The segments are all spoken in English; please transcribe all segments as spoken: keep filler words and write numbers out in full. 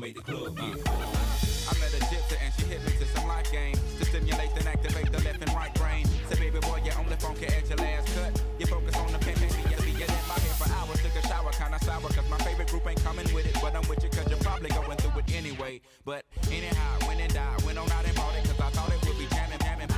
make the club get I met a gypsy and she hit me to some life games to stimulate and activate the left and right brain. Say, baby boy, you only funky at your last cut. You focus on the pimpin', me, you be in my head for hours. Took a shower, kinda sour, cause my favorite group ain't coming with it. But I'm with you cause you're probably going through it anyway. But anyhow, when it died, went on out and bought it, cause I thought it would be jamming, jamming.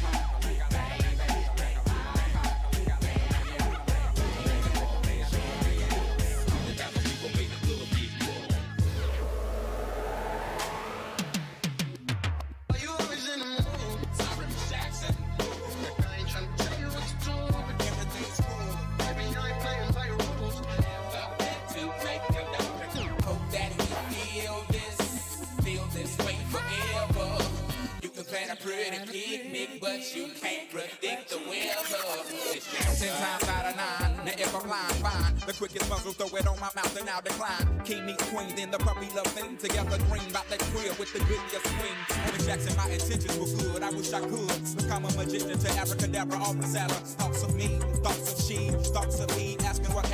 Plan a pretty picnic, but you can't predict the weather. It's just ten times out of nine. Now if I'm lying, fine. The quickest muzzle, throw it on my mouth and I'll decline. King meets queen, then the puppy love thing. Together green, about that crib with the goodiest swing. Miss Jackson, my intentions were good. I wish I could become a magician to abracadabra, all the salad. Thoughts of me, thoughts of she, thoughts of me, asking what